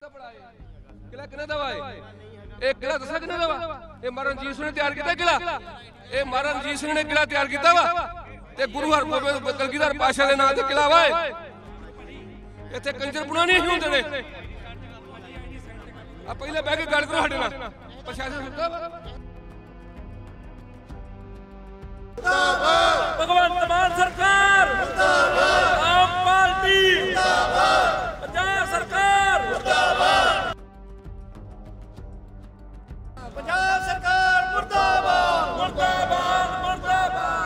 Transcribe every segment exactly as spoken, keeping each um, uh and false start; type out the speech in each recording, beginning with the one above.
किला किने दा वा ये किला दसा किने दा वा ये महाराजा रणजीत सिंह ने तैयार किया किला ये महाराजा रणजीत सिंह ने किला तैयार किया वा ते गुरु हरगोबिंद कलगीधर पातशाह दे नाम ते किला वा इत्थे कंजरपुना नहीं होंदे ने आ पहले बह के गल करो साडे नाल प्रशासन सुत्ता वा भगवंत मान सरकार मुर्दाबाद आम पार्टी मुर्दाबाद पंजाब सरकार मुर्दाबाद पंजाब सरकार मुर्दाबाद मुर्दाबाद मुर्दाबाद।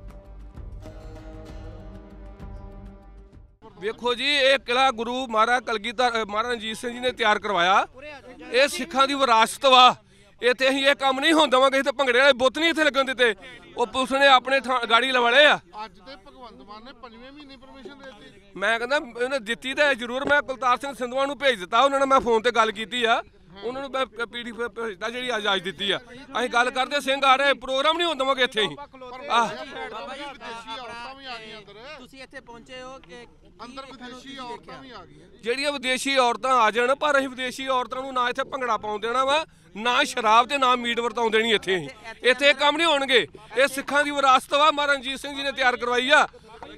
वेखो जी ये किला गुरु महाराज कलगीधर महाराज रणजीत सिंह जी ने तैयार करवाया ये सिखां दी विरासत वा इत्थे असीं ये काम नहीं होण देवांगे इत्थे भंगड़े वाले बुत नहीं इत्थे लगन दित्ते ਉਹ ਪੁਲਿਸ ਨੇ ਆਪਣੇ ਗਾੜੀ ਲਵਾਲੇ ਆ ਅੱਜ ਤੇ ਭਗਵੰਤ ਮਾਨ ਨੇ ਪੰਜਵੇਂ ਮਹੀਨੇ ਪਰਮਿਸ਼ਨ ਦੇ ਦਿੱਤੀ ਮੈਂ ਕਹਿੰਦਾ ਇਹਨੇ ਦਿੱਤੀ ਤਾਂ ਜ਼ਰੂਰ ਮੈਂ ਕੁਲਤਾਰ ਸਿੰਘ ਸੰਧਵਾ ਨੂੰ ਭੇਜ ਦਿੱਤਾ ਉਹਨਾਂ ਨਾਲ ਮੈਂ ਫੋਨ ਤੇ ਗੱਲ ਕੀਤੀ ਆ ਉਹਨਾਂ ਨੂੰ ਮੈਂ ਪੀਡੀਐਫ ਭੇਜਦਾ ਜਿਹੜੀ ਅੱਜ ਅੱਜ ਦਿੱਤੀ ਆ ਅਸੀਂ ਗੱਲ ਕਰਦੇ ਸਿੰਘ ਆ ਰਹੇ ਪ੍ਰੋਗਰਾਮ ਨਹੀਂ ਹੋਣ ਦੇਵਾਂਗੇ ਇੱਥੇ ਹੀ ਆਹ ਵਿਦੇਸ਼ੀ ਔਰਤਾਂ ਵੀ ਆ ਗਈਆਂ ਅੰਦਰ ਤੁਸੀਂ ਇੱਥੇ ਪਹੁੰਚੇ ਹੋ ਕਿ ਅੰਦਰ ਵਿਦੇਸ਼ੀ ਔਰਤਾਂ ਵੀ ਆ ਗਈਆਂ ਜਿਹੜੀਆਂ ਵਿਦੇਸ਼ੀ ਔਰਤਾਂ ਆ ਜਾਣ ਪਰ ਅਸੀਂ ਵਿਦੇਸ਼ੀ ਔਰਤਾਂ ਨੂੰ ਨਾ ਇੱਥੇ ਭੰਗੜਾ ਪਾਉਣ ਦੇਣਾ ਵਾ ਨਾ ਸ਼ਰਾਬ ਤੇ ਨਾ ਮੀਟ ਵਰਤਾਉਣ ਦੇਣੀ ਇੱਥੇ ਅਸੀਂ ਇੱਥੇ ਕੰਮ ਨਹੀਂ ਹੋਣਗੇ ਇਹ ਸਿੱਖਾਂ ਦੀ ਵਿਰਾਸਤ ਵਾ ਮਹਾਰਾਜਾ ਰਣਜੀਤ ਸਿੰਘ ਜੀ ਨੇ ਤਿਆਰ ਕਰਵਾਈ ਆ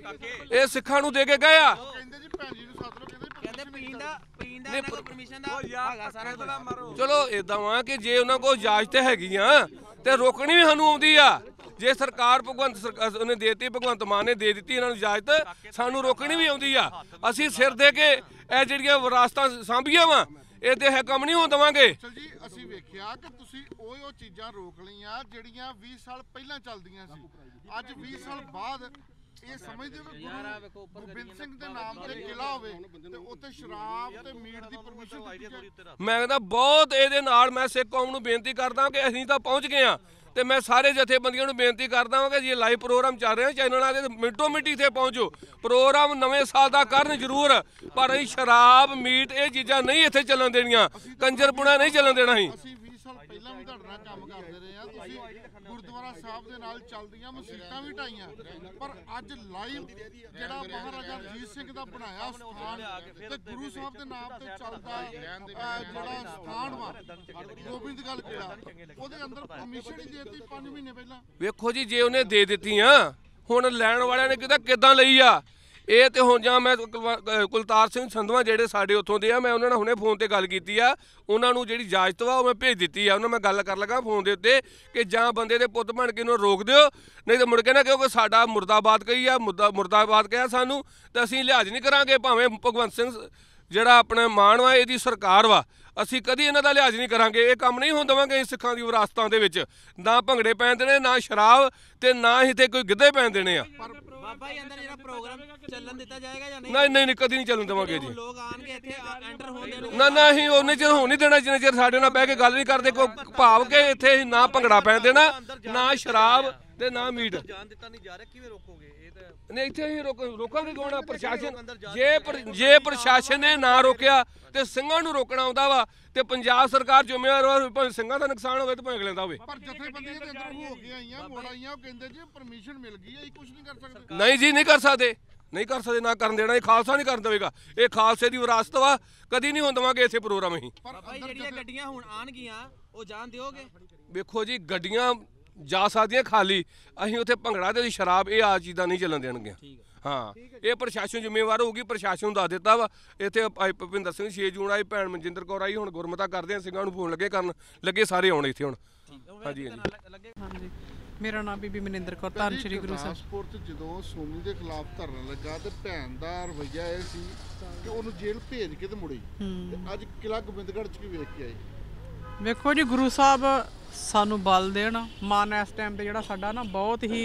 ਇਹ ਸਿੱਖਾਂ ਨੂੰ ਦੇ ਕੇ ਗਏ ਆ ਕਹਿੰਦੇ ਜੀ ਭੈਣ ਜੀ ਨੂੰ ਸੱਦ ਲਓ ਕਹਿੰਦੇ ਪੀਣ ਦਾ ਪੀਣ ਦਾ ਇਹਨਾਂ ਕੋਲ ਪਰਮਿਸ਼ਨ ਦਾ ਹੈਗਾ ਸਾਰਾ ਕੁਝ ਚਲੋ ਇਦਾਂ ਵਾ ਕਿ ਜੇ ਉਹਨਾਂ ਕੋਲ ਇਜਾਜ਼ਤ ਹੈਗੀਆਂ ਤੇ ਰੋਕਣੀ ਵੀ ਸਾਨੂੰ ਆਉਂਦੀ ਆ ਜੇ ਸਰਕਾਰ ਭਗਵੰਤ ਉਹਨੇ ਦੇਤੀ ਭਗਵੰਤ ਮਾਨ ਨੇ ਦੇ ਦਿੱਤੀ ਇਹਨਾਂ ਨੂੰ ਇਜਾਜ਼ਤ ਸਾਨੂੰ ਰੋਕਣੀ ਵੀ ਆਉਂਦੀ ਆ ਅਸੀਂ ਸਿਰ ਦੇ ਕੇ ਇਹ ਜਿਹੜੀਆਂ ਵਿਰਾਸਤਾਂ ਸਾਂਭੀਆਂ ਵਾ ਇਹਦੇ ਹੈ ਕੰਮ ਨਹੀਂ ਹੋਣ ਦੇਵਾਂਗੇ ਚਲ ਜੀ ਅਸੀਂ ਵੇਖਿਆ ਕਿ ਤੁਸੀਂ ਉਹ ਉਹ ਚੀਜ਼ਾਂ ਰੋਕ ਲਈਆਂ ਜਿਹੜੀਆਂ ਵੀਹ ਸਾਲ ਪਹਿਲਾਂ ਚੱਲਦੀਆਂ ਸੀ ਅੱਜ ਵੀਹ ਸਾਲ ਬਾਅਦ ਇਹ ਸਮਝਦੇ ਹੋ ਕਿ ਗੁਰੂ ਗੋਬਿੰਦ ਸਿੰਘ ਦੇ ਨਾਮ ਤੇ ਕਿਲਾ ਹੋਵੇ ਤੇ ਉੱਥੇ ਸ਼ਰਾਬ ਤੇ ਮੀਟ ਦੀ ਪਰਮਿਸ਼ਨ ਦਿੱਤੀ ਜਾਏ ਮੈਂ ਕਹਿੰਦਾ ਬਹੁਤ ਇਹਦੇ ਨਾਲ ਮੈਂ ਸਿੱਖ ਕੌਮ ਨੂੰ ਬੇਨਤੀ ਕਰਦਾ ਕਿ ਅਸੀਂ ਤਾਂ ਪਹੁੰਚ ਗਏ ਆ ਤੇ ਮੈਂ ਸਾਰੇ ਜਥੇਬੰਦੀਆਂ ਨੂੰ ਬੇਨਤੀ ਕਰਦਾ ਹਾਂ ਕਿ ਜੇ ਲਾਈਵ ਪ੍ਰੋਗਰਾਮ ਚੱਲ ਰਿਹਾ ਚੈਨਲਾਂ ਦੇ ਮਿੰਟੋ ਮਿੰਟੀ ਇੱਥੇ ਪਹੁੰਚੋ ਪ੍ਰੋਗਰਾਮ ਨਵੇਂ ਸਾਲ ਦਾ ਕਰਨ ਜ਼ਰੂਰ ਪਰ ਅਸੀਂ ਸ਼ਰਾਬ ਮੀਟ ਇਹ ਚੀਜ਼ਾਂ ਨਹੀਂ ਇੱਥੇ ਚੱਲਣ ਦੇਣੀਆਂ ਕੰਜਰਪੁਣਾ ਨਹੀਂ ਚੱਲਣ ਦੇਣਾ ਅਸੀਂ ਅਸੀਂ ਵੀਹ ਸਾਲ ਪਹਿਲਾਂ ਵੀ ਤੁਹਾਡੇ ਨਾਲ ਕੰਮ ਕਰਦੇ ਰਹੇ ਆ ਤੁਸੀਂ ਗੁਰਦੁਆਰਾ ਸਾਹਿਬ ਦੇ ਨਾਲ ਚੱਲਦੀਆਂ ਮਸੀਤਾਂ ਵੀ ਢਾਈਆਂ ਪਰ ਅੱਜ ਲਾਈਵ ਜਿਹੜਾ ਮਹਾਰਾਜਾ ਰਣਜੀਤ ਸਿੰਘ ਦਾ ਬਣਾਇਆ ਸਥਾਨ ਤੇ ਗੁਰੂ ਸਾਹਿਬ ਦੇ ਨਾਮ ਤੇ ਚੱਲਦਾ ਜਿਹੜਾ ਸਥਾਨ ਵਾ ਗੋਬਿੰਦਗੜ੍ਹ ਕਿਲਾ ਉਹਦੇ ਅੰਦਰ ਪਰਮਿਸ਼ਨ ਹੀ ਦੇਤੀ ਪੰਜ ਮਹੀਨੇ ਪਹਿਲਾਂ ਵੇਖੋ ਜੀ ਜੇ ਉਹਨੇ ਦੇ ਦਿੱਤੀਆਂ ਹੁਣ ਲੈਣ ਵਾਲਿਆਂ ਨੇ ਕਿਹਾ ਕਿੱਦਾਂ ਲਈ ਆ ਇਹ ਤੇ ਹੁਣ ਜਾਂ ਮੈਂ ਕੁਲਤਾਰ ਸਿੰਘ ਸੰਧਵਾ ਜਿਹੜੇ ਸਾਡੇ ਉੱਥੋਂ ਦੇ ਆ ਮੈਂ ਉਹਨਾਂ ਨਾਲ ਹੁਣੇ ਫੋਨ ਤੇ ਗੱਲ ਕੀਤੀ ਆ ਉਹਨਾਂ ਨੂੰ ਜਿਹੜੀ ਇਜਾਜ਼ਤ ਵਾ ਉਹ ਮੈਂ ਭੇਜ ਦਿੱਤੀ ਆ ਉਹਨਾਂ ਮੈਂ ਗੱਲ ਕਰ ਲਗਾ ਫੋਨ ਦੇ ਉੱਤੇ ਕਿ ਜਾਂ ਬੰਦੇ ਦੇ ਪੁੱਤ ਬਣ ਕੇ ਇਹਨੂੰ ਰੋਕ ਦਿਓ ਨਹੀਂ ਤਾਂ ਮੁੜ ਕੇ ਨਾ ਕਿਉਂਕਿ ਸਾਡਾ ਮੁਰਦਾਬਾਦ ਕਹੀ ਆ ਮੁਰਦਾ ਮੁਰਦਾਬਾਦ ਕਿਹਾ ਸਾਨੂੰ ਤਾਂ ਅਸੀਂ ਲਿਹਾਜ਼ ਨਹੀਂ ਕਰਾਂਗੇ ਭਾਵੇਂ ਭਗਵੰਤ ਸਿੰਘ ਜਿਹੜਾ ਆਪਣਾ ਮਾਣ ਵਾ ਇਹਦੀ ਸਰਕਾਰ ਵਾ ਅਸੀਂ ਕਦੀ ਇਹਨਾਂ ਦਾ ਲਿਹਾਜ਼ ਨਹੀਂ ਕਰਾਂਗੇ ਇਹ ਕੰਮ ਨਹੀਂ ਹੋਣ ਦੇਵਾਂਗੇ ਸਿੱਖਾਂ ਦੀ ਵਿਰਾਸਤਾਂ ਦੇ ਵਿੱਚ ਨਾ ਭੰਗੜੇ ਪੈਣ ਦੇਣੇ ਨਾ ਸ਼ਰਾਬ ਤੇ ਨਾ ਹੀ ਤੇ ਕੋਈ ਗਿੱਧੇ ਪੈਣ ਦੇਣੇ ਆ ਬਾਬਾ ਜੀ ਅੰਦਰ ਜਿਹੜਾ ਪ੍ਰੋਗਰਾਮ ਚੱਲਣ ਦਿੱਤਾ ਜਾਏਗਾ ਜਾਂ ਨਹੀਂ ਨਹੀਂ ਨਹੀਂ ਨਹੀਂ ਕਦੀ ਨਹੀਂ ਚੱਲਣ ਦੇਵਾਂਗੇ ਜੀ ਲੋਕ ਆਣਗੇ ਇੱਥੇ ਐਂਟਰ ਹੋਣ ਦੇਣਗੇ ਨਾ ਨਾ ਅਸੀਂ ਉਹਨੇ ਚਿਰ ਹੋਣ ਨਹੀਂ ਦੇਣਾ ਜਿੰਨੇ ਚਿਰ ਸਾਡੇ ਨਾਲ ਬਹਿ ਕੇ ਗੱਲ ਨਹੀਂ ਕਰਦੇ ਕੋਈ ਭਾਵ ਕੇ ਇੱਥੇ ਨਾ ਭੰਗੜਾ ਪੈਣ ਦੇਣਾ ਨਾ ਸ਼ਰਾਬ ਤੇ ਨਾ ਮੀਟ ਜਾਣ ਦਿੱਤਾ ਨਹੀਂ ਜਾ ਰਿਹਾ ਕਿਵੇਂ ਰੋਕੋਗੇ ਇਹ ਤਾਂ ਨਹੀਂ ਇੱਥੇ ਅਸੀਂ ਰੋਕ ਰੋਕਾਂਗੇ ਕੌਣ ਪ੍ਰਸ਼ਾਸਨ ਜੇ ਜੇ ਪ੍ਰਸ਼ਾਸਨ ਨੇ ਨਾ ਰੋਕਿਆ ਤੇ ਸਿੰਘਾਂ ਨੂੰ ਰੋਕਣਾ ਆਉਂਦਾ ਵਾ ਤੇ ਪੰਜਾਬ ਸਰਕਾਰ ਜ਼ਿੰਮੇਵਾਰ ਹੋਵੇ ਭਾਵੇਂ ਸਿੰਘਾਂ ਦਾ ਨੁਕਸਾਨ ਹੋਵੇ ਤੇ ਭਾਵੇਂ ਅਗਲੇ ਦਾ ਹੋਵੇ ਪਰ ਜਥੇਬੰਦੀਆਂ ਦੇ ਅੰਦਰ ਹੋ ਕੇ ਆਈਆਂ ਮੋੜ ਆਈਆਂ ਉਹ ਕਹਿੰਦੇ ਜੀ ਪਰਮਿਸ਼ਨ ਮਿਲ ਗਈ ਹੈ ਇਹ ਕੁਝ ਨਹੀਂ ਕਰ ਸਕਦੇ ਨਹੀਂ ਜੀ ਨਹੀਂ ਕਰ ਸਕਦੇ ਨਹੀਂ ਕਰ ਸਕਦੇ ਨਾ ਕਰਨ ਦੇਣਾ ਇਹ ਖਾਲਸਾ ਨਹੀਂ ਕਰਨ ਦੇਵੇਗਾ ਇਹ ਖਾਲਸੇ ਦੀ ਵਿਰਾਸਤ ਵਾ ਕਦੀ ਨਹੀਂ ਹੋਣ ਦੇਵਾਂਗੇ ਇੱਥੇ ਪ੍ਰੋਗਰਾਮ ਅਸੀਂ ਬਾਬਾ ਜੀ ਜਿਹੜੀਆਂ ਗੱਡੀਆਂ ਹੁਣ ਆਣਗੀਆਂ ਉਹ ਜਾਣ ਦਿਓਗੇ ਵੇਖੋ ਜੀ ਗੱਡੀਆਂ ਜਾ ਸਕਦੀਆਂ ਖਾਲੀ ਅਸੀਂ ਉੱਥੇ ਭੰਗੜਾ ਤੇ ਸ਼ਰਾਬ ਇਹ ਆ ਚੀਜ਼ਾਂ ਨਹੀਂ ਚੱਲਣ ਦੇਣਗੇ ਹਾਂ ਇਹ ਪ੍ਰਸ਼ਾਸਨ ਜ਼ਿੰਮੇਵਾਰ ਹੋਊਗੀ ਪ੍ਰਸ਼ਾਸਨ ਨੂੰ ਦੱਸ ਦਿੱਤਾ ਵਾ ਇੱਥੇ ਭੁਪਿੰਦਰ ਸਿੰਘ ਛੇ ਜੂਨ ਆਈ ਭੈਣ ਮਨਜਿੰਦਰ ਕੌਰ ਆਈ ਹੁਣ ਗੁਰਮਤਾ ਕਰਦੇ ਆ ਸਿੰਘਾਂ ਨੂੰ ਫੋਨ ਲੱਗੇ ਕਰਨ ਲੱਗੇ ਸਾਰੇ ਆਉਣ ਇੱਥੇ ਹੁਣ ਹਾਂਜੀ ਹਾਂਜੀ ਹਾਂਜੀ ਮੇਰਾ ਨਾਮ ਬੀਬੀ ਮਨਿੰਦਰ ਕੌਰ ਧੰਨ ਸ਼੍ਰੀ ਗੁਰੂ ਸਾਹਿਬ ਸਪੋਰਟ ਜਦੋਂ ਸੋਨੀ ਦੇ ਖਿਲਾਫ ਧਰਨਾ ਲੱਗਾ ਤੇ ਭੈਣ ਦਾ ਰਵੱਈਆ ਇਹ ਸੀ ਕਿ ਉਹਨੂੰ ਜੇਲ੍ਹ ਭੇਜ ਕੇ ਤੇ ਮੁੜੀ ਤੇ ਅੱਜ ਕਿਲਾ ਗੋਬਿੰਦਗੜ੍ਹ ਚ ਕੀ ਵੇਖ ਕੇ ਆਏ ਵੇਖੋ ਜੀ ਗੁਰੂ ਸਾਹਿਬ ਸਾਨੂੰ ਬਲ ਦੇਣ ਮਨ ਇਸ ਟਾਈਮ ਤੇ ਜਿਹੜਾ ਸਾਡਾ ਨਾ ਬਹੁਤ ਹੀ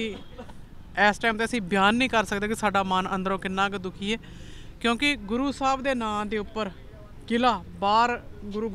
ਇਸ ਟਾਈਮ ਤੇ ਅਸੀਂ ਬਿਆਨ ਨਹੀਂ ਕਰ ਸਕਦੇ ਕਿ ਸਾਡਾ ਮਨ ਅੰਦਰੋਂ ਕਿੰਨਾ ਕੁ ਦੁਖੀ ਹੈ ਕਿਉਂਕਿ ਗੁਰੂ ਸਾਹਿਬ ਦੇ ਨਾਂ ਦੇ ਉੱਪਰ ਕਿਲਾ ਬਾਹਰ ਗੁਰੂ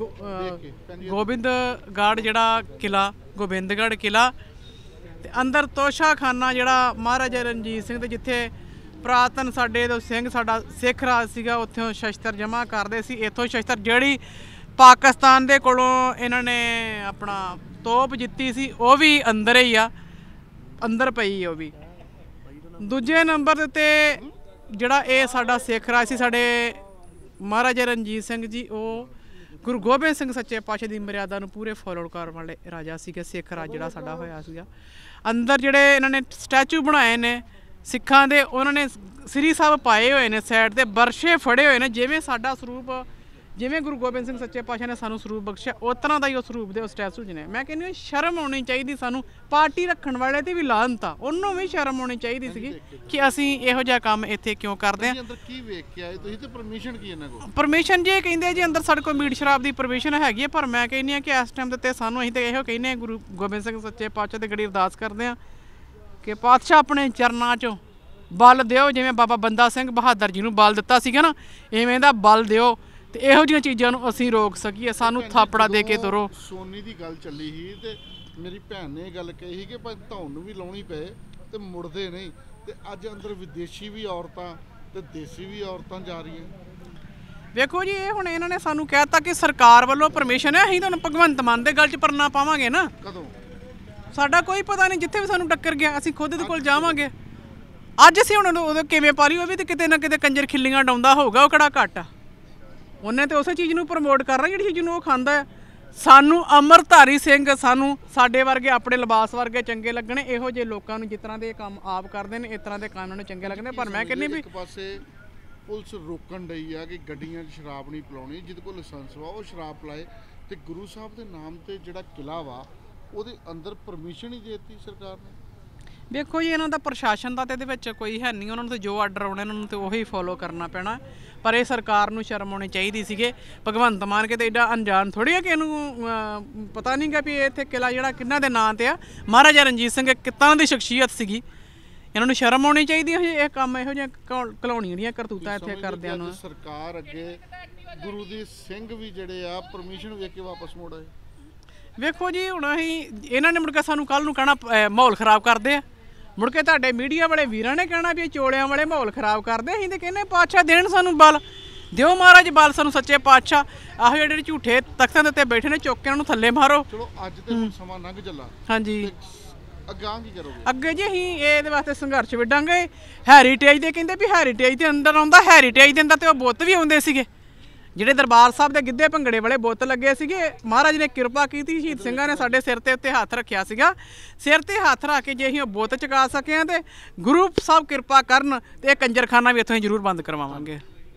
ਗੋਬਿੰਦਗੜ੍ਹ ਜਿਹੜਾ ਕਿਲਾ ਗੋਬਿੰਦਗੜ੍ਹ ਕਿਲਾ ਤੇ ਅੰਦਰ ਤੋਸ਼ਾਖਾਨਾ ਜਿਹੜਾ ਮਹਾਰਾਜਾ ਰਣਜੀਤ ਸਿੰਘ ਦੇ ਜਿੱਥੇ ਪੁਰਾਤਨ ਸਾਡੇ ਸਿੰਘ ਸਾਡਾ ਸਿੱਖ ਰਾਜ ਸੀਗਾ ਉੱਥੋਂ ਸ਼ਸਤਰ ਜਮ੍ਹਾਂ ਕਰਦੇ ਸੀ ਇੱਥੋਂ ਸ਼ਸਤਰ ਜਿਹੜੀ ਪਾਕਿਸਤਾਨ ਦੇ ਕੋਲੋਂ ਇਹਨਾਂ ਨੇ ਆਪਣਾ ਤੋਪ ਜਿੱਤੀ ਸੀ ਉਹ ਵੀ ਅੰਦਰ ਹੀ ਆ ਅੰਦਰ ਪਈ ਉਹ ਵੀ ਦੂਜੇ ਨੰਬਰ ਤੇ ਜਿਹੜਾ ਇਹ ਸਾਡਾ ਸਿੱਖ ਰਾਜ ਸੀ ਸਾਡੇ ਮਹਾਰਾਜਾ ਰਣਜੀਤ ਸਿੰਘ ਜੀ ਉਹ ਗੁਰੂ ਗੋਬਿੰਦ ਸਿੰਘ ਸੱਚੇ ਪਾਤਸ਼ਾਹ ਦੀ ਮਰਿਆਦਾ ਨੂੰ ਪੂਰੇ ਫੋਲੋ ਕਰਨ ਵਾਲੇ ਰਾਜਾ ਸੀਗੇ। ਸਿੱਖ ਰਾਜ ਜਿਹੜਾ ਸਾਡਾ ਹੋਇਆ ਸੀਗਾ। ਅੰਦਰ ਜਿਹੜੇ ਇਹਨਾਂ ਨੇ ਸਟੈਚੂ ਬਣਾਏ ਨੇ ਸਿੱਖਾਂ ਦੇ, ਉਹਨਾਂ ਨੇ ਸ੍ਰੀ ਸਾਹਿਬ ਪਾਏ ਹੋਏ ਨੇ, ਸਾਈਡ ਤੇ ਬਰਸ਼ੇ ਫੜੇ ਹੋਏ ਨੇ, ਜਿਵੇਂ ਸਾਡਾ ਸਰੂਪ, ਜਿਵੇਂ ਗੁਰੂ ਗੋਬਿੰਦ ਸਿੰਘ ਸੱਚੇ ਪਾਤਸ਼ਾਹ ਨੇ ਸਾਨੂੰ ਸਰੂਪ ਬਖਸ਼ਿਆ ਉਸ ਤਰ੍ਹਾਂ ਦਾ ਹੀ ਉਹ ਸਰੂਪ ਦੇ ਉਹ ਸਟੈਚੂ ਨੇ। ਮੈਂ ਕਹਿੰਦੀ ਹਾਂ ਸ਼ਰਮ ਆਉਣੀ ਚਾਹੀਦੀ ਸਾਨੂੰ, ਪਾਰਟੀ ਰੱਖਣ ਵਾਲੇ ਤੇ ਵੀ ਲਾਹਨਤ ਆ, ਉਹਨੂੰ ਵੀ ਸ਼ਰਮ ਆਉਣੀ ਚਾਹੀਦੀ ਸੀਗੀ ਕਿ ਅਸੀਂ ਇਹੋ ਜਿਹਾ ਕੰਮ ਇੱਥੇ ਕਿਉਂ ਕਰਦੇ ਹਾਂ। ਅੰਦਰ ਕੀ ਵੇਖ ਕੇ ਆਏ ਤੁਸੀਂ ਤੇ ਪਰਮਿਸ਼ਨ ਕੀ ਇਹਨਾਂ ਕੋਲ? ਪਰਮਿਸ਼ਨ ਜੀ ਕਹਿੰਦੇ ਜੀ ਅੰਦਰ ਸਾਡੇ ਕੋਲ ਮੀਟ ਸ਼ਰਾਬ ਦੀ ਪਰਮਿਸ਼ਨ ਹੈਗੀ ਹੈ, ਪਰ ਮੈਂ ਕਹਿੰਦੀ ਹਾਂ ਕਿ ਇਸ ਟਾਈਮ ਦੇ ਉੱਤੇ ਸਾਨੂੰ ਅਸੀਂ ਤਾਂ ਇਹੋ ਕਹਿੰਦੇ ਹਾਂ ਗੁਰੂ ਗੋਬਿੰਦ ਸਿੰਘ ਸੱਚੇ ਪਾਤਸ਼ਾਹ ਦੇ ਗੜੀ ਅਰਦਾਸ ਕਰਦੇ ਹਾਂ ਕਿ ਪਾਤਸ਼ਾਹ ਆਪਣੇ ਚਰਨਾਂ 'ਚੋਂ ਬਲ ਦਿਓ, ਜਿਵੇਂ ਬਾਬਾ ਬੰਦਾ ਸਿੰਘ ਬਹਾਦਰ ਜੀ ਨੂੰ ਬਲ ਦਿੱਤਾ ਸੀਗਾ ਨਾ, ਇਵੇਂ ਦਾ ਬਲ ਦਿਓ ਤੇ ਇਹੋ ਜਿਹੀਆਂ ਚੀਜ਼ਾਂ ਨੂੰ ਅਸੀਂ ਰੋਕ ਸਕੀਏ। ਸਾਨੂੰ ਥਾਪੜਾ ਦੇ ਕੇ ਤੁਰੋ। ਸੋਨੀ ਦੀ ਗੱਲ ਚੱਲੀ ਸੀ ਤੇ ਮੇਰੀ ਭੈਣ ਨੇ ਇਹ ਗੱਲ ਕਹੀ ਸੀ ਕਿ ਭਾਈ ਤੁਹਾਨੂੰ ਵੀ ਲਾਉਣੀ ਪਏ ਤੇ ਮੁੜਦੇ ਨਹੀਂ, ਤੇ ਅੱਜ ਅੰਦਰ ਵਿਦੇਸ਼ੀ ਵੀ ਔਰਤਾਂ ਤੇ ਦੇਸੀ ਵੀ ਔਰਤਾਂ ਜਾ ਰਹੀਆਂ। ਵੇਖੋ ਜੀ, ਇਹ ਹੁਣ ਇਹਨਾਂ ਨੇ ਸਾਨੂੰ ਕਹਿ ਦਿੱਤਾ ਕਿ ਸਰਕਾਰ ਵੱਲੋਂ ਪਰਮਿਸ਼ਨ ਹੈ, ਅਸੀਂ ਤੁਹਾਨੂੰ ਭਗਵੰਤ ਮਾਨ ਦੇ ਗੱਲ 'ਚ ਪਰਨਾ ਪਾਵਾਂਗੇ ਨਾ। ਕਦੋਂ? ਸਾਡਾ ਕੋਈ ਪਤਾ ਨਹੀਂ, ਜਿੱਥੇ ਵੀ ਸਾਨੂੰ ਟੱਕਰ ਗਿਆ ਅਸੀਂ ਖੁਦ ਦੇ ਕੋਲ ਜਾਵਾਂਗੇ। ਅੱਜ ਅਸੀਂ ਹੁਣ ਉਹਦੇ ਕਿਵੇਂ ਪਾਰੀ, ਉਹ ਵੀ ਤੇ ਕਿਤੇ ਨਾ ਕਿਤੇ ਕੰਜਰ ਖਿੱਲੀਆਂ ਡਾਉਂਦਾ ਹੋਊਗਾ, ਉਹ ਕਿਹੜਾ ਘੱਟ ਆ। ਉਹਨੇ ਤੇ ਉਸੇ ਚੀਜ਼ ਨੂੰ ਪ੍ਰਮੋਟ ਕਰਨਾ ਜਿਹੜੀ ਚੀਜ਼ ਨੂੰ ਉਹ ਖਾਂਦਾ ਹੈ। ਸਾਨੂੰ ਅਮਰਧਾਰੀ ਸਿੰਘ, ਸਾਨੂੰ ਸਾਡੇ ਵਰਗੇ ਆਪਣੇ ਲਿਬਾਸ ਵਰਗੇ ਚੰਗੇ ਲੱਗਣੇ, ਇਹੋ ਜਿਹੇ ਲੋਕਾਂ ਨੂੰ ਜਿਸ ਤਰ੍ਹਾਂ ਦੇ ਕੰਮ ਆਪ ਕਰਦੇ ਨੇ ਇਸ ਤਰ੍ਹਾਂ ਦੇ ਕੰਮ ਨੂੰ ਚੰਗੇ ਲੱਗਦੇ। ਪਰ ਮੈਂ ਕਹਿੰਦੀ ਵੀ ਇੱਕ ਪਾਸੇ ਪੁਲਿਸ ਰੋਕਣ ਡਈ ਆ ਕਿ ਗੱਡੀਆਂ 'ਚ ਸ਼ਰਾਬ ਨਹੀਂ ਪਿਲਾਉਣੀ, ਜਿਹਦੇ ਕੋਲ ਲਾਇਸੈਂਸ ਵਾ ਉਹ ਸ਼ਰਾਬ ਪਿਲਾਏ, ਤੇ ਗੁਰੂ ਸਾਹਿਬ ਦੇ ਨਾਮ ਤੇ ਜਿਹੜਾ ਕਿਲਾ ਵਾ ਉਹਦੇ ਅੰਦਰ ਪਰਮਿਸ਼ਨ ਹੀ ਦੇ ਦਿੱਤੀ ਸਰਕਾਰ ਨੇ। ਵੇਖੋ ਜੀ, ਇਹਨਾਂ ਦਾ ਪ੍ਰਸ਼ਾਸਨ ਦਾ ਤੇ ਇਹਦੇ ਵਿੱਚ ਕੋਈ ਹੈ ਨਹੀਂ, ਉਹਨਾਂ ਨੂੰ ਤੇ ਜੋ ਆਰਡਰ ਆਉਣੇ ਉਹਨਾਂ ਨੂੰ ਤੇ ਉਹੀ ਫੋਲੋ ਕਰਨਾ ਪੈਣਾ। ਪਰ ਇਹ ਸਰਕਾਰ ਨੂੰ ਸ਼ਰਮ ਆਉਣੀ ਚਾਹੀਦੀ ਸੀਗੇ। ਭਗਵੰਤ ਮਾਨ ਕੇ ਤੇ ਐਡਾ ਅਣਜਾਣ ਥੋੜ੍ਹੀ ਆ ਕਿ ਇਹਨੂੰ ਪਤਾ ਨਹੀਂ ਗਾ ਵੀ ਇੱਥੇ ਕਿਲਾ ਜਿਹੜਾ ਕਿਹਨਾਂ ਦੇ ਨਾਂ ਤੇ ਆ। ਮਹਾਰਾਜਾ ਰਣਜੀਤ ਸਿੰਘ ਕਿੱਦਾਂ ਦੀ ਸ਼ਖਸੀਅਤ ਸੀਗੀ, ਇਹਨਾਂ ਨੂੰ ਸ਼ਰਮ ਆਉਣੀ ਚਾਹੀਦੀ ਹੈ ਇਹ ਕੰਮ ਇਹੋ ਜਿਹੀਆਂ ਘਲਾਉਣੀਆਂ ਜਿਹੜੀਆਂ ਕਰਤੂਤਾਂ ਇੱਥੇ ਕਰਦਿਆਂ ਨੂੰ। ਸਰਕਾਰ ਅੱਗੇ ਗੁਰੂ ਦੇ ਸਿੰਘ ਵੀ ਜਿਹੜੇ ਆ ਪਰਮਿਸ਼ਨ ਵੇਖ ਕੇ ਵਾਪਸ ਮੁੜ ਆਏ। ਵੇਖੋ ਜੀ, ਹੁਣ ਅਸੀਂ ਇਹਨਾਂ ਨੇ ਮੁੜ ਕੇ ਸਾਨੂੰ ਕੱਲ੍ਹ ਨੂੰ ਕਹਿਣਾ ਮਾਹੌਲ ਖਰਾਬ ਕਰਦੇ ਆ, ਮੁੜ ਕੇ ਤੁਹਾਡੇ ਮੀਡੀਆ ਵਾਲੇ ਵੀਰਾਂ ਨੇ ਕਹਿਣਾ ਵੀ ਇਹ ਚੋਲਿਆਂ ਵਾਲੇ ਮਾਹੌਲ ਖਰਾਬ ਕਰਦੇ। ਅਸੀਂ ਤਾਂ ਕਹਿੰਦੇ ਪਾਤਸ਼ਾਹ ਦੇਣ ਸਾਨੂੰ ਬਲ, ਦਿਓ ਮਹਾਰਾਜ ਬਲ ਸਾਨੂੰ ਸੱਚੇ ਪਾਤਸ਼ਾਹ। ਆਹੋ ਜਿਹੜੇ ਝੂਠੇ ਤਖਤਾਂ ਦੇ ਉੱਤੇ ਬੈਠੇ ਨੇ, ਚੁੱਕ ਕੇ ਉਹਨਾਂ ਨੂੰ ਥੱਲੇ ਮਾਰੋ। ਚਲੋ ਅੱਜ ਤੇ ਹੁਣ ਸਮਾਂ ਲੰਘ ਚੱਲਾ, ਹਾਂਜੀ ਅੱਗਾਂ ਕੀ ਕਰੋਗੇ? ਅੱਗੇ ਜੀ ਅਸੀਂ ਇਹਦੇ ਵਾਸਤੇ ਸੰਘਰਸ਼ ਵਿੱਢਾਂਗੇ। ਹੈਰੀਟੇਜ ਦੇ ਕਹਿੰਦੇ ਵੀ ਹੈਰੀਟੇਜ ਦੇ ਅੰਦਰ ਆਉਂਦਾ, ਹੈਰੀਟੇਜ ਦੇ ਅੰਦਰ ਤੇ ਉਹ ਬੁੱਤ ਵੀ ਆਉਂਦੇ ਸੀਗੇ, ਜਿਹੜੇ ਦਰਬਾਰ ਸਾਹਿਬ ਦੇ ਗਿੱਧੇ ਭੰਗੜੇ ਵਾਲੇ ਬੁੱਤ ਲੱਗੇ ਸੀਗੇ। ਮਹਾਰਾਜ ਨੇ ਕਿਰਪਾ ਕੀਤੀ, ਸ਼ਹੀਦ ਸਿੰਘਾਂ ਨੇ ਸਾਡੇ ਸਿਰ ਤੇ ਉੱਤੇ ਹੱਥ ਰੱਖਿਆ ਸੀਗਾ। ਸਿਰ ਤੇ ਹੱਥ ਰੱਖ ਕੇ ਜੇ ਅਸੀਂ ਉਹ ਬੁੱਤ ਚੁਕਾ ਸਕੇ ਹਾਂ ਤੇ ਗੁਰੂ ਸਾਹਿਬ ਕਿਰਪਾ ਕਰਨ ਤੇ ਇਹ ਕੰਜਰਖਾਨਾ ਵੀ ਇੱਥੋਂ ਹੀ ਜ਼ਰੂਰ ਬੰਦ ਕਰਵਾਵਾਂਗੇ।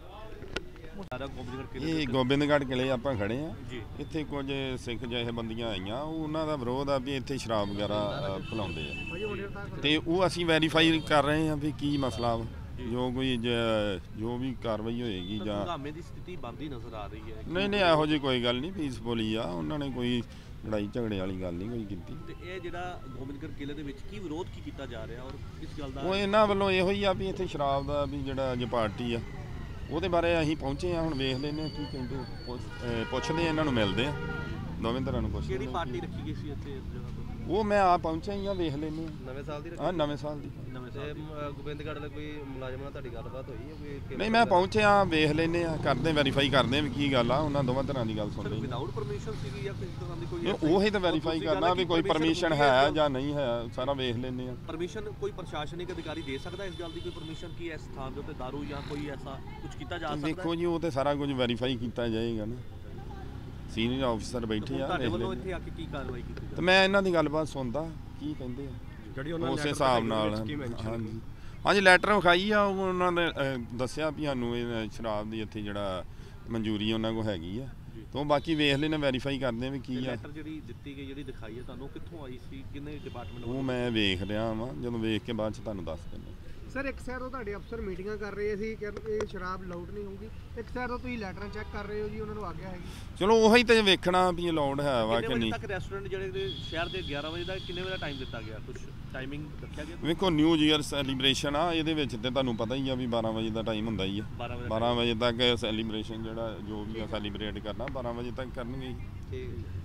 ਇਹ ਗੋਬਿੰਦਗੜ੍ਹ ਕਿਲੇ ਆਪਾਂ ਖੜੇ ਆ, ਇੱਥੇ ਕੁਝ ਸਿੱਖ ਜਥੇਬੰਦੀਆਂ ਆਈਆਂ, ਉਹ ਉਹਨਾਂ ਦਾ ਵਿਰੋਧ ਆ ਵੀ ਇੱਥੇ ਸ਼ਰਾਬ ਵਗੈਰਾ ਪਿਲਾਉਂਦੇ ਆ, ਤੇ ਉਹ ਅਸੀਂ ਵੈਰੀਫਾਈ ਕਰ ਰਹੇ ਆ ਵੀ ਕੀ ਮਸਲਾ ਵਾ। ਜੋ ਕੋਈ ਜੋ ਵੀ ਕਾਰਵਾਈ ਹੋਏਗੀ ਜਾਂ ਹੰਗਾਮੇ ਦੀ ਸਥਿਤੀ ਬਣਦੀ ਨਜ਼ਰ ਆ ਰਹੀ ਹੈ। ਨਹੀਂ ਨਹੀਂ ਇਹੋ ਜਿਹੀ ਕੋਈ ਗੱਲ ਨਹੀਂ, ਪੀਸਫੁਲ ਹੀ ਆ, ਉਹਨਾਂ ਨੇ ਕੋਈ ਲੜਾਈ ਝਗੜੇ ਵਾਲੀ ਗੱਲ ਨਹੀਂ ਕੋਈ ਕੀਤੀ। ਤੇ ਇਹ ਜਿਹੜਾ ਗੋਬਿੰਦਗੜ੍ਹ ਕਿਲੇ ਦੇ ਵਿੱਚ ਕੀ ਵਿਰੋਧ ਕੀ ਕੀਤਾ ਜਾ ਰਿਹਾ ਔਰ ਕਿਸ ਗੱਲ ਦਾ? ਉਹ ਇਹਨਾਂ ਵੱਲੋਂ ਇਹੋ ਹੀ ਆ ਵੀ ਇੱਥੇ ਸ਼ਰਾਬ ਦਾ ਵੀ ਜਿਹੜਾ ਅੱਜ ਪਾਰਟੀ ਆ ਉਹਦੇ ਬਾਰੇ ਅਸੀਂ ਪਹੁੰਚੇ ਆ, ਹੁਣ ਵੇਖ ਲੈਂਦੇ ਕੀ ਕਹਿੰਦੇ, ਪੁੱਛਦੇ ਇਹਨਾਂ ਨੂੰ, ਮਿਲਦੇ ਆ ਦੋਵੇਂ ਤਰ੍ਹਾਂ ਨੂੰ ਪੁੱਛਦੇ। ਕਿਹੜੀ ਪਾਰਟੀ ਰੱਖੀ ਗਈ ਸੀ ਇੱਥੇ ਇਸ ਜਗ੍ਹਾ ਤੇ? ਉਹ ਮੈਂ ਆ ਪਹੁੰਚਿਆ ਹੀ ਆ, ਵੇਖ ਲੈਂਦੇ ਆ। ਨਵੇਂ ਸਾਲ ਦੀ ਹਾਂ ਨਵੇਂ ਸਾਲ ਦੀ। ਨਵੇਂ ਸਾਲ ਦੀ ਗੋਬਿੰਦਗੜ੍ਹ ਦਾ ਕੋਈ ਮੁਲਾਜ਼ਮ ਨਾਲ ਤੁਹਾਡੀ ਗੱਲਬਾਤ ਹੋਈ ਹੈ ਕੋਈ? ਨਹੀਂ ਮੈਂ ਪਹੁੰਚਿਆ, ਵੇਖ ਲੈਂਦੇ ਆ, ਕਰਦੇ ਵੈਰੀਫਾਈ ਕਰਦੇ ਵੀ ਕੀ ਗੱਲ ਆ, ਉਹਨਾਂ ਦੋਵਾਂ ਤਰ੍ਹਾਂ ਦੀ ਗੱਲ ਸੁਣ ਲਈ। ਵਿਦਆਊਟ ਪਰਮਿਸ਼ਨ ਸੀਗੀ ਜਾਂ ਕਿਸੇ ਤਰ੍ਹਾਂ ਦੀ ਕੋਈ? ਉਹੀ ਤਾਂ ਵੈਰੀਫਾਈ ਕਰਨਾ ਵੀ ਕੋਈ ਪਰਮਿਸ਼ਨ ਹੈ ਜਾਂ ਨਹੀਂ ਹੈ, ਸਾਰਾ ਵੇਖ ਲੈਂਦੇ ਆ। ਪਰਮਿਸ਼ਨ ਕੋਈ ਪ੍ਰਸ਼ਾਸਨਿਕ ਅਧਿਕਾਰੀ ਦੇ ਸਕਦਾ ਇਸ ਗੱਲ ਦੀ, ਕੋਈ ਪਰਮਿਸ਼ਨ ਕੀ ਇਸ ਸਥਾਨ ਦੇ ਉੱਤੇ ਦਾਰੂ ਜਾਂ ਕੋਈ ਐਸਾ ਕੁਝ ਕੀਤਾ ਜਾ ਸਕਦਾ? ਦੇਖੋ ਜੀ, ਉਹ ਤੇ ਸਾਰਾ ਕੁਝ ਵੈਰੀਫਾਈ ਕੀਤਾ ਜਾਏਗਾ ਨਾ, ਸੀਨੀਅਰ ਆਫੀਸਰ ਬੈਠੇ ਆ, ਤੁਹਾਡੇ ਵੱਲੋਂ ਇੱਥੇ ਆ ਕੇ ਕੀ ਕਾਰਵਾਈ ਕੀਤੀ? ਤੇ ਮੈਂ ਇਹਨਾਂ ਦੀ ਗੱਲਬਾਤ ਸੁਣਦਾ ਕੀ ਕਹਿੰਦੇ ਆ ਉਸੇ ਹਿਸਾਬ ਨਾਲ। ਹਾਂਜੀ ਹਾਂਜੀ ਲੈਟਰ ਵਿਖਾਈ ਆ, ਉਹ ਉਹਨਾਂ ਨੇ ਦੱਸਿਆ ਵੀ ਸਾਨੂੰ ਇਹ ਸ਼ਰਾਬ ਦੀ ਇੱਥੇ ਜਿਹੜਾ ਮਨਜ਼ੂਰੀ ਉਹਨਾਂ ਕੋਲ ਹੈਗੀ ਆ, ਤੇ ਉਹ ਬਾਕੀ ਵੇਖ ਲੈਣਾ, ਵੈਰੀਫਾਈ ਕਰਦੇ ਆ ਵੀ ਕੀ ਆ। ਲੈਟਰ ਜਿਹੜੀ ਦਿੱਤੀ ਗਈ, ਜਿਹੜੀ ਦਿਖਾਈ ਹੈ ਤੁਹਾਨੂੰ, ਕਿੱਥੋਂ ਆਈ ਸੀ, ਕਿੰਨੇ ਡਿਪਾਰਟਮੈਂਟ? ਉਹ ਮੈਂ ਵੇਖ ਰਿਹਾ ਵਾਂ, ਜਦੋਂ ਵੇਖ ਕੇ ਬਾਅਦ ਚ ਤੁਹਾਨੂੰ ਦੱਸ ਦਿੰਦਾ। ਸਰ ਇੱਕ ਸਾਈਡ ਤੋਂ ਤੁਹਾਡੇ ਅਫਸਰ ਮੀਟਿੰਗਾਂ ਕਰ ਰਹੇ ਸੀ ਕਿ ਇਹ ਸ਼ਰਾਬ ਅਲਾਉਡ ਨਹੀਂ ਹੋਊਗੀ, ਇੱਕ ਸਾਈਡ ਤੋਂ ਤੁਸੀਂ ਲੈਟਰਾਂ ਚੈੱਕ ਕਰ ਰਹੇ ਹੋ ਜੀ, ਉਹਨਾਂ ਨੂੰ ਆਗਿਆ ਹੈਗੀ। ਚਲੋ ਉਹੀ ਤੇ ਵੇਖਣਾ ਵੀ ਅਲਾਉਡ ਹੈ ਵਾ ਕਿ ਨਹੀਂ। ਤੱਕ ਰੈਸਟੋਰੈਂਟ ਜਿਹੜੇ ਸ਼ਹਿਰ ਦੇ ਗਿਆਰਾਂ ਵਜੇ ਦਾ ਕਿੰਨੇ ਵਜੇ ਟਾਈਮ ਦਿੱਤਾ ਗਿਆ, ਕੁਝ ਟਾਈਮਿੰਗ ਰੱਖਿਆ ਗਿਆ? ਵੇਖੋ ਨਿਊ ਈਅਰ ਸੈਲੀਬ੍ਰੇਸ਼ਨ ਆ, ਇਹਦੇ ਵਿੱਚ ਤੇ ਤੁਹਾਨੂੰ ਪਤਾ ਹੀ ਆ ਵੀ ਬਾਰਾਂ ਵਜੇ ਦਾ ਟਾਈਮ ਹੁੰਦਾ ਹੀ ਆ। ਬਾਰਾਂ ਵਜੇ ਤੱਕ ਸੈਲੀਬ੍ਰੇਸ਼ਨ ਜਿਹੜਾ ਜੋ ਵੀ ਆ ਸੈਲੀਬ੍ਰੇਟ ਕਰਨਾ ਬਾਰਾਂ ਵਜੇ ਤੱਕ ਕਰਨਗੇ। ਠੀਕ ਹੈ।